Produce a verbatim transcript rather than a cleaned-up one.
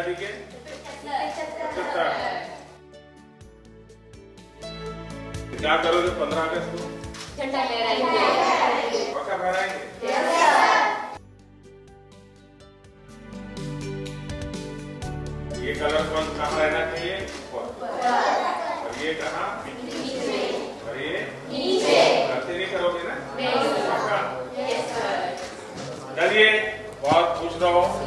आजादी के पचहत्तर। क्या करोगे पंद्रह अगस्त को? झंडा लहराएंगे। पक्का फहराएंगे? ये कलर कौन कहाँ रहना चाहिए? और ये कहाँ? और ये नीचे। गलती नहीं करोगे ना? पक्का? चलिए बहुत खुश रहो।